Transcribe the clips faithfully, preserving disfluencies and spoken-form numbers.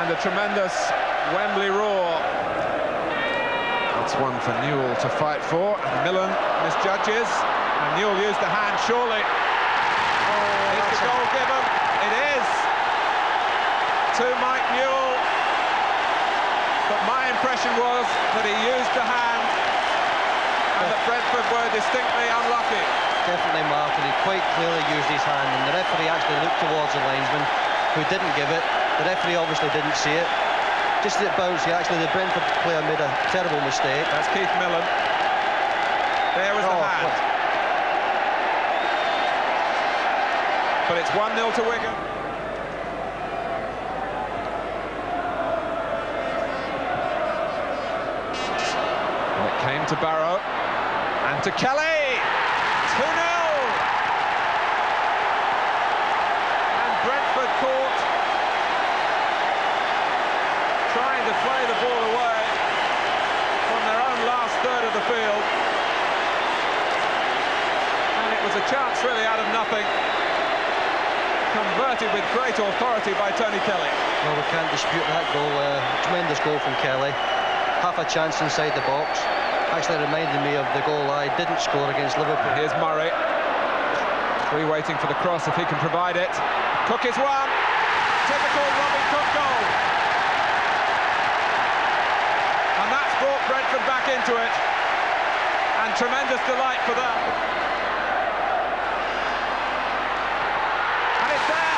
And a tremendous Wembley roar. That's one for Newell to fight for, and Millen misjudges, and Newell used the hand, surely. Oh, is the goal given? It is to Mike Newell, but my impression was that he used the hand and that Brentford were distinctly unlucky. Definitely, Martin, he quite clearly used his hand, and the referee actually looked towards the linesman, who didn't give it. The referee obviously didn't see it. Just as it bounced, actually the Brentford player made a terrible mistake. That's Keith Millen. There was the oh, hand. What? But it's one nil to Wigan. And it came to Barrow and to Kelly. two nil. And Brentford caught trying to play the ball away from their own last third of the field. And it was a chance really out of nothing. Converted with great authority by Tony Kelly. Well, we can't dispute that goal. Uh, tremendous goal from Kelly. Half a chance inside the box. Actually reminded me of the goal I didn't score against Liverpool. Here's Murray. Three waiting for the cross if he can provide it. Cook is one. Typical Robbie Cook goal. And that's brought Brentford back into it. And tremendous delight for them. And it's there.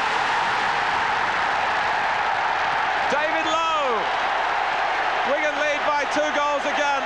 David Lowe. Wigan lead by two goals again.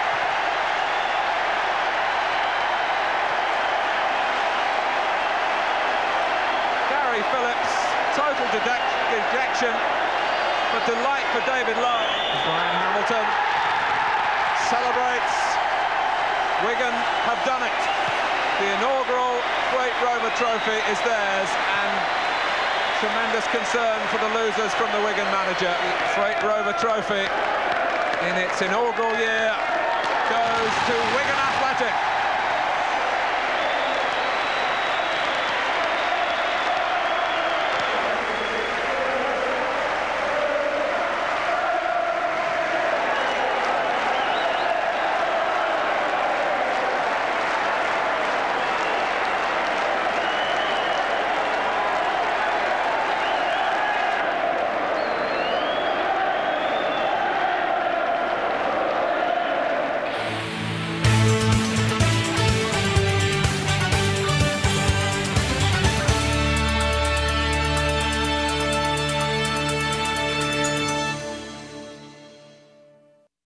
Phillips, total dejection, but delight for David Lowe. Brian Hamilton celebrates. Wigan have done it. The inaugural Freight Rover Trophy is theirs, and tremendous concern for the losers from the Wigan manager. Freight Rover Trophy in its inaugural year goes to Wigan Athletic.